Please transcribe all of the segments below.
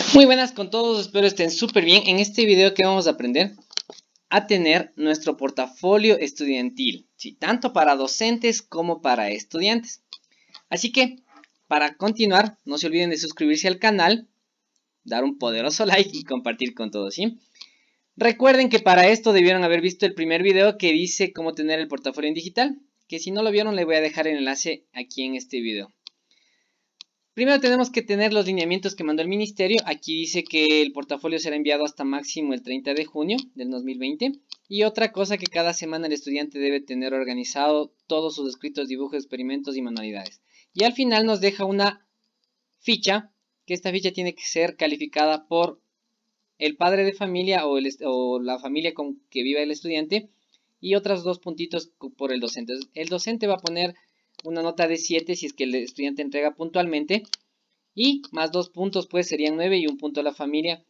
Muy buenas con todos, espero estén súper bien. En este video que vamos a aprender a tener nuestro portafolio estudiantil, ¿sí? Tanto para docentes como para estudiantes. Así que, para continuar, no se olviden de suscribirse al canal, dar un poderoso like y compartir con todos, ¿sí? Recuerden que para esto debieron haber visto el primer video que dice cómo tener el portafolio en digital, que si no lo vieron le voy a dejar el enlace aquí en este video. Primero tenemos que tener los lineamientos que mandó el ministerio. Aquí dice que el portafolio será enviado hasta máximo el 30 de junio del 2020. Y otra cosa, que cada semana el estudiante debe tener organizado todos sus escritos, dibujos, experimentos y manualidades. Y al final nos deja una ficha, que esta ficha tiene que ser calificada por el padre de familia o la familia con que viva el estudiante. Y otros dos puntitos por el docente. El docente va a poner una nota de 7 si es que el estudiante entrega puntualmente, y más 2 puntos pues serían 9 y un punto a la familia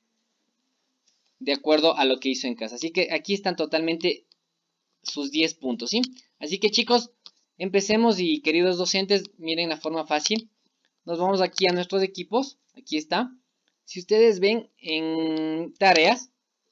de acuerdo a lo que hizo en casa. Así que aquí están totalmente sus 10 puntos, ¿sí? Así que chicos, empecemos. Y queridos docentes, miren la forma fácil. Nos vamos aquí a nuestros equipos, aquí está. Si ustedes ven en tareas,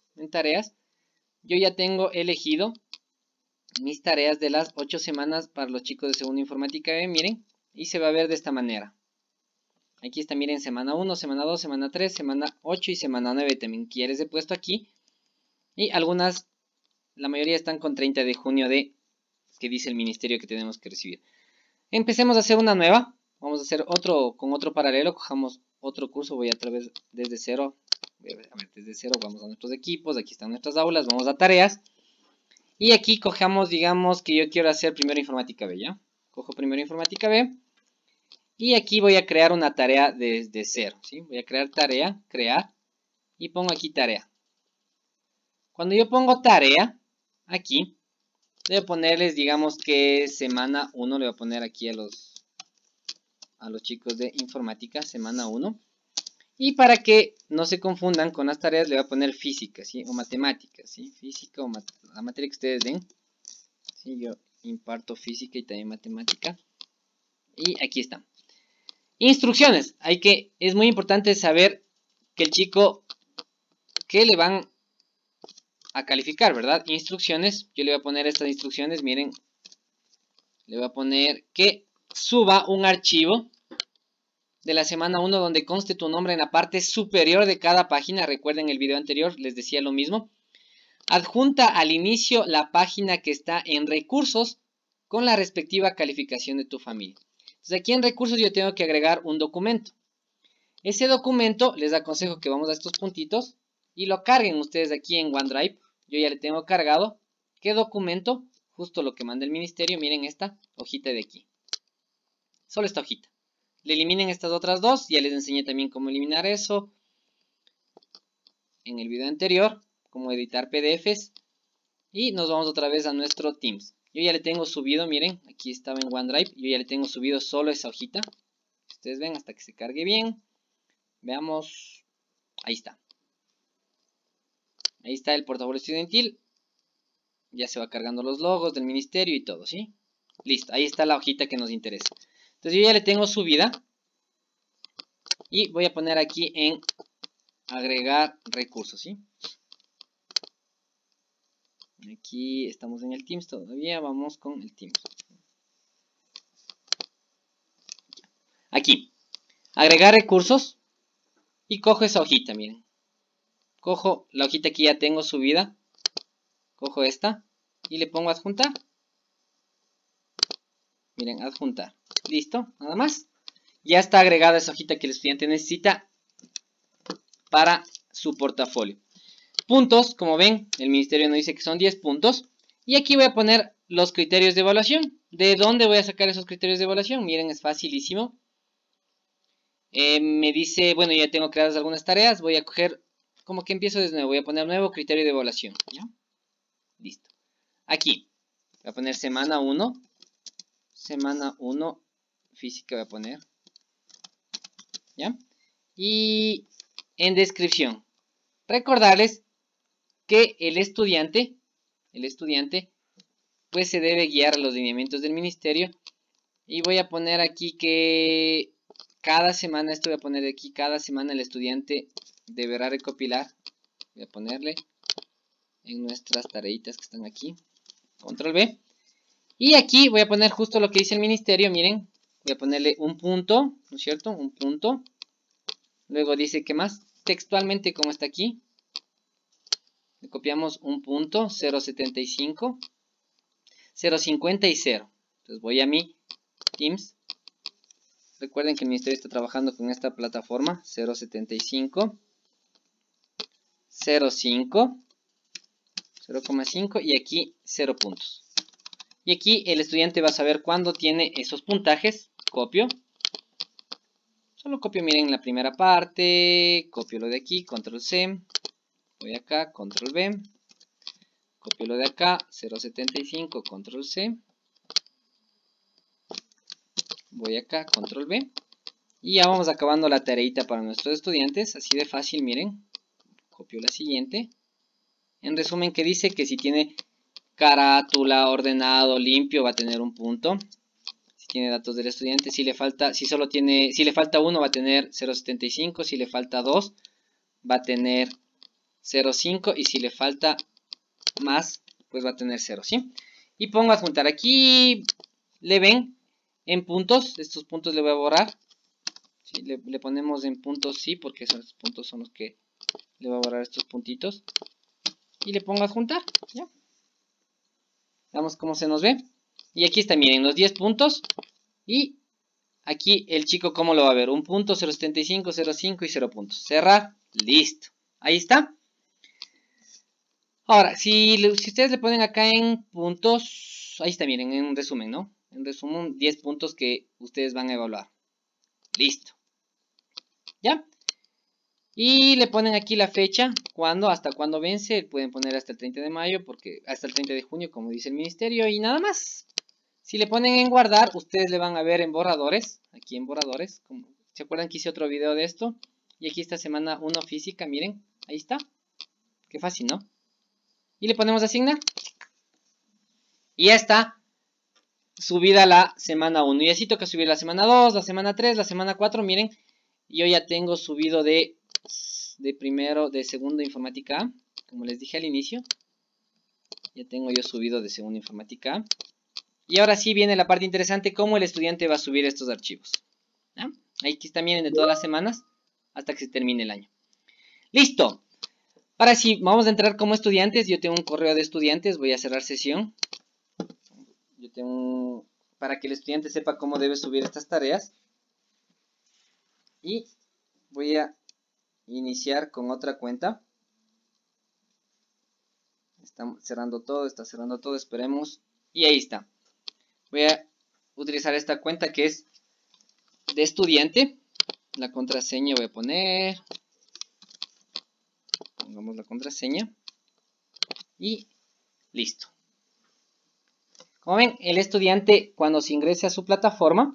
yo ya tengo elegido mis tareas de las 8 semanas para los chicos de segundo informática B, miren, y se va a ver de esta manera. Aquí está, miren, semana 1, semana 2, semana 3, semana 8 y semana 9 también que ya les he puesto aquí. Y algunas, la mayoría están con 30 de junio de que dice el ministerio que tenemos que recibir. Empecemos a hacer una nueva. Vamos a hacer otro con otro paralelo. Cojamos otro curso, voy a través desde cero. Desde cero vamos a nuestros equipos, aquí están nuestras aulas, vamos a tareas. Y aquí cojamos, digamos que yo quiero hacer primero informática B, ¿ya? Cojo primero informática B. Y aquí voy a crear una tarea desde cero, ¿sí? Voy a crear tarea, crear, y pongo aquí tarea. Cuando yo pongo tarea, aquí, voy a ponerles, digamos que semana 1, le voy a poner aquí a los chicos de informática, semana 1. Y para que no se confundan con las tareas, le voy a poner física, ¿sí? O matemáticas, ¿sí? Física o la materia que ustedes den. ¿Sí? Yo imparto física y también matemática. Y aquí está. Instrucciones. Es muy importante saber que el chico, que le van a calificar, ¿verdad? Instrucciones. Yo le voy a poner estas instrucciones, miren. Le voy a poner que suba un archivo de la semana 1 donde conste tu nombre en la parte superior de cada página. Recuerden el video anterior, les decía lo mismo. Adjunta al inicio la página que está en recursos con la respectiva calificación de tu familia. Entonces aquí en recursos yo tengo que agregar un documento. Ese documento les aconsejo que vamos a estos puntitos y lo carguen ustedes aquí en OneDrive. Yo ya le tengo cargado. ¿Qué documento? Justo lo que manda el ministerio. Miren esta hojita de aquí. Solo esta hojita. Le eliminen estas otras dos. Ya les enseñé también cómo eliminar eso en el video anterior. Cómo editar PDFs. Y nos vamos otra vez a nuestro Teams. Yo ya le tengo subido, miren. Aquí estaba en OneDrive. Yo ya le tengo subido solo esa hojita. Ustedes ven hasta que se cargue bien. Veamos. Ahí está. Ahí está el portafolio estudiantil. Ya se va cargando los logos del ministerio y todo, ¿sí? Listo, ahí está la hojita que nos interesa. Entonces yo ya le tengo subida. Y voy a poner aquí en agregar recursos, ¿sí? Aquí estamos en el Teams todavía. Vamos con el Teams. Aquí. Agregar recursos. Y cojo esa hojita, miren. Cojo la hojita que ya tengo subida. Cojo esta. Y le pongo adjuntar. Miren, adjuntar. Listo, nada más. Ya está agregada esa hojita que el estudiante necesita para su portafolio. Puntos, como ven, el ministerio nos dice que son 10 puntos. Y aquí voy a poner los criterios de evaluación. ¿De dónde voy a sacar esos criterios de evaluación? Miren, es facilísimo. Me dice, bueno, ya tengo creadas algunas tareas. Voy a coger, como que empiezo desde nuevo. Voy a poner nuevo criterio de evaluación. ¿Ya? Listo. Aquí, voy a poner semana 1. Semana 1, física voy a poner. ¿Ya? Y en descripción, recordarles que el estudiante pues se debe guiar a los lineamientos del ministerio. Y voy a poner aquí que cada semana, esto voy a poner aquí, cada semana el estudiante deberá recopilar. Voy a ponerle en nuestras tareitas que están aquí. Control V. Y aquí voy a poner justo lo que dice el ministerio, miren. Voy a ponerle un punto, ¿no es cierto? Un punto. Luego dice, ¿qué más? Textualmente, como está aquí. Le copiamos un punto, 0.75, 0.50 y 0. Entonces voy a mi Teams. Recuerden que el ministerio está trabajando con esta plataforma, 0.75, 0.5, 0.5 y aquí 0 puntos. Y aquí el estudiante va a saber cuándo tiene esos puntajes. Copio. Solo copio, miren, la primera parte. Copio lo de aquí, control C. Voy acá, control V. Copio lo de acá, 0.75, control C. Voy acá, control V. Y ya vamos acabando la tareita para nuestros estudiantes. Así de fácil, miren. Copio la siguiente. En resumen, que dice que si tiene carátula, ordenado, limpio, va a tener un punto. Si tiene datos del estudiante, si le falta 1 va a tener 0.75, si le falta 2 va a tener 0.5 y si le falta más, pues va a tener 0, ¿sí? Y pongo a adjuntar. Aquí le ven en puntos, estos puntos le voy a borrar. ¿Sí? Le ponemos en puntos, sí, porque esos puntos son los que le voy a borrar, estos puntitos. Y le pongo a adjuntar, ¿ya? Veamos cómo se nos ve. Y aquí está, miren, los 10 puntos. Y aquí el chico, ¿cómo lo va a ver? Un punto, 0.75, 0.5 y 0 puntos. Cerrar, listo. Ahí está. Ahora, si ustedes le ponen acá en puntos, ahí está, miren, en un resumen, ¿no? En resumen, 10 puntos que ustedes van a evaluar. Listo. ¿Ya? Y le ponen aquí la fecha, hasta cuándo vence. Pueden poner hasta el 30 de mayo, porque hasta el 30 de junio, como dice el ministerio, y nada más. Si le ponen en guardar, ustedes le van a ver en borradores, aquí en borradores. ¿Se acuerdan que hice otro video de esto? Y aquí está semana 1 física, miren, ahí está. Qué fácil, ¿no? Y le ponemos asignar. Y ya está subida la semana 1. Y así toca subir la semana 2, la semana 3, la semana 4. Miren, yo ya tengo subido de segundo informática A, como les dije al inicio. Ya tengo yo subido de segundo informática A. Y ahora sí viene la parte interesante, cómo el estudiante va a subir estos archivos. ¿Ya? Aquí están, miren, de todas las semanas hasta que se termine el año. ¡Listo! Ahora sí, vamos a entrar como estudiantes. Yo tengo un correo de estudiantes, voy a cerrar sesión. Yo tengo para que el estudiante sepa cómo debe subir estas tareas. Y voy a iniciar con otra cuenta. Está cerrando todo, esperemos. Y ahí está. Voy a utilizar esta cuenta que es de estudiante. La contraseña voy a poner. Pongamos la contraseña. Y listo. Como ven, el estudiante cuando se ingrese a su plataforma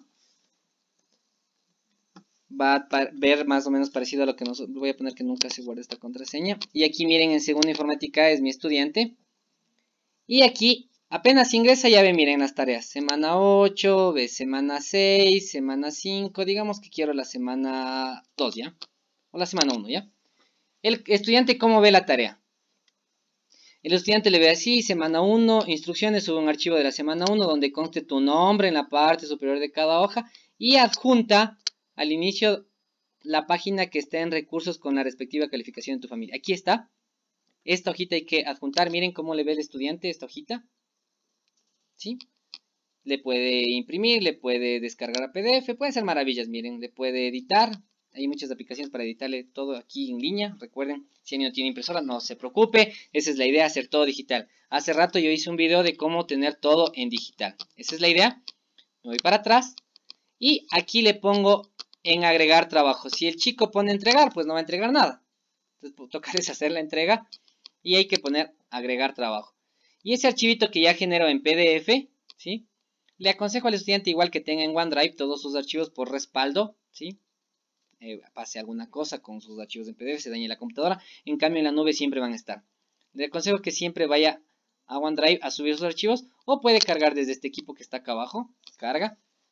va a ver más o menos parecido a lo que nosotros. Voy a poner que nunca se guarde esta contraseña. Y aquí miren, en segunda informática es mi estudiante. Y aquí apenas ingresa ya ve, miren las tareas. Semana 8, ve semana 6, semana 5. Digamos que quiero la semana 2, ¿ya? O la semana 1, ¿ya? El estudiante, ¿cómo ve la tarea? El estudiante le ve así, semana 1, instrucciones, sube un archivo de la semana 1 donde conste tu nombre en la parte superior de cada hoja y adjunta al inicio la página que está en recursos con la respectiva calificación de tu familia. Aquí está. Esta hojita hay que adjuntar. Miren cómo le ve el estudiante esta hojita. ¿Sí? Le puede imprimir, le puede descargar a PDF, puede hacer maravillas, miren, le puede editar. Hay muchas aplicaciones para editarle todo aquí en línea. Recuerden, si no tiene impresora, no se preocupe. Esa es la idea, hacer todo digital. Hace rato yo hice un video de cómo tener todo en digital. Esa es la idea. Me voy para atrás. Y aquí le pongo en agregar trabajo. Si el chico pone entregar, pues no va a entregar nada. Entonces, tocar es hacer la entrega. Y hay que poner agregar trabajo. Y ese archivito que ya generó en PDF, ¿sí? Le aconsejo al estudiante igual que tenga en OneDrive todos sus archivos por respaldo, ¿sí? Pase alguna cosa con sus archivos en PDF, se dañe la computadora. En cambio en la nube siempre van a estar. Le aconsejo que siempre vaya a OneDrive a subir sus archivos o puede cargar desde este equipo que está acá abajo. Carga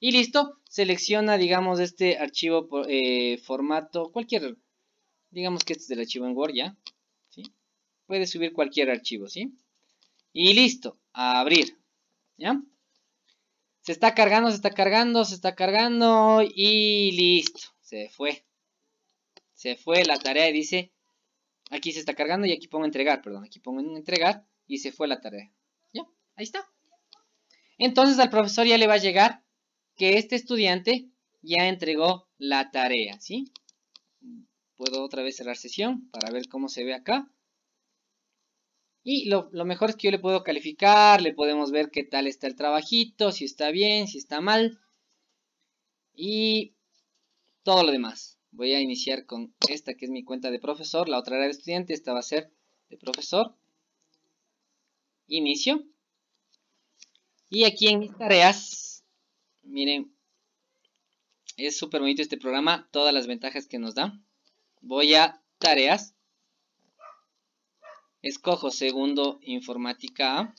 Y listo, selecciona, digamos, este archivo por formato, cualquier, digamos que este es del archivo en Word, ¿ya? ¿Sí? Puedes subir cualquier archivo, ¿sí? Y listo, a abrir, ¿ya? Se está cargando, se está cargando, se está cargando y listo, se fue. Se fue la tarea y dice, aquí se está cargando y aquí pongo entregar, perdón, aquí pongo entregar y se fue la tarea. ¿Ya? Ahí está. Entonces al profesor ya le va a llegar que este estudiante ya entregó la tarea, ¿sí? Puedo otra vez cerrar sesión para ver cómo se ve acá. Y lo mejor es que yo le puedo calificar, le podemos ver qué tal está el trabajito, si está bien, si está mal. Y todo lo demás. Voy a iniciar con esta que es mi cuenta de profesor, la otra era de estudiante, esta va a ser de profesor. Inicio. Y aquí en mis tareas, miren, es súper bonito este programa, todas las ventajas que nos da. Voy a tareas. Escojo segundo informática A.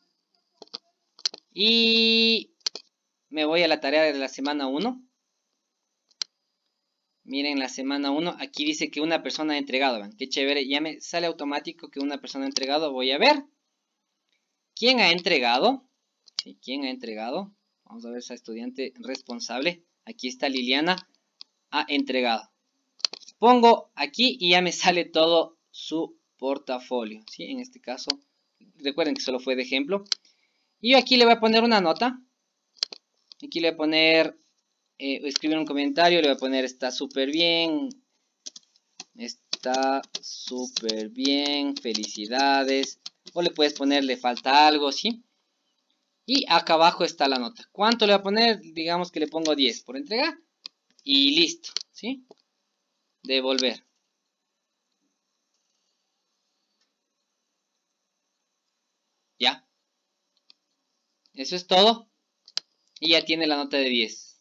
Y me voy a la tarea de la semana 1. Miren la semana 1, aquí dice que una persona ha entregado. ¿Ven? Qué chévere, ya me sale automático que una persona ha entregado. Voy a ver. ¿Quién ha entregado? ¿Sí? ¿Quién ha entregado? Vamos a ver esa estudiante responsable. Aquí está Liliana. Ha entregado. Pongo aquí y ya me sale todo su portafolio. ¿Sí? En este caso, recuerden que solo fue de ejemplo. Y yo aquí le voy a poner una nota. Aquí le voy a poner, escribir un comentario. Le voy a poner está súper bien. Está súper bien. Felicidades. O le puedes poner le falta algo, ¿sí? Y acá abajo está la nota. ¿Cuánto le voy a poner? Digamos que le pongo 10 por entregar. Y listo, ¿sí? Devolver. Ya. Eso es todo. Y ya tiene la nota de 10.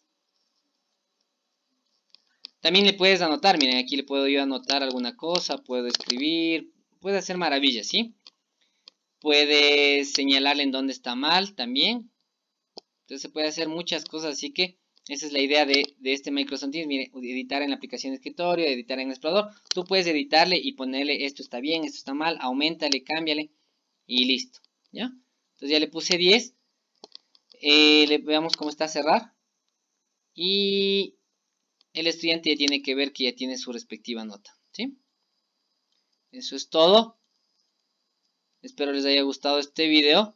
También le puedes anotar. Miren, aquí le puedo yo anotar alguna cosa. Puedo escribir. Puede hacer maravillas, ¿sí? Puedes señalarle en dónde está mal también. Entonces se puede hacer muchas cosas. Así que esa es la idea de este Microsoft Teams. Miren, editar en la aplicación de escritorio, editar en el explorador. Tú puedes editarle y ponerle esto está bien, esto está mal. Auméntale, cámbiale. Y listo. ¿Ya? Entonces ya le puse 10. Veamos cómo está a cerrar. Y el estudiante ya tiene que ver que ya tiene su respectiva nota. ¿Sí? Eso es todo. Espero les haya gustado este video.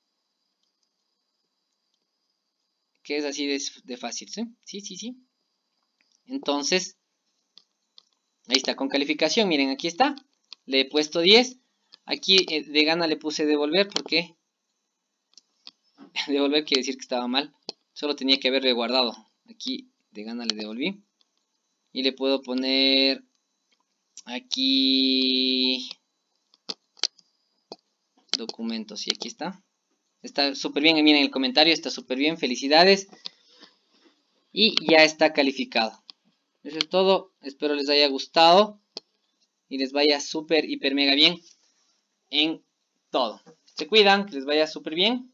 Que es así de fácil. ¿Sí? Sí, sí, sí. Entonces, ahí está con calificación. Miren, aquí está. Le he puesto 10. Aquí de gana le puse devolver porque devolver quiere decir que estaba mal. Solo tenía que haberle guardado. Aquí de gana le devolví. Y le puedo poner aquí documentos. Y aquí está. Está súper bien. Miren el comentario. Está súper bien. Felicidades. Y ya está calificado. Eso es todo. Espero les haya gustado. Y les vaya súper, hiper, mega bien en todo. Se cuidan. Que les vaya súper bien.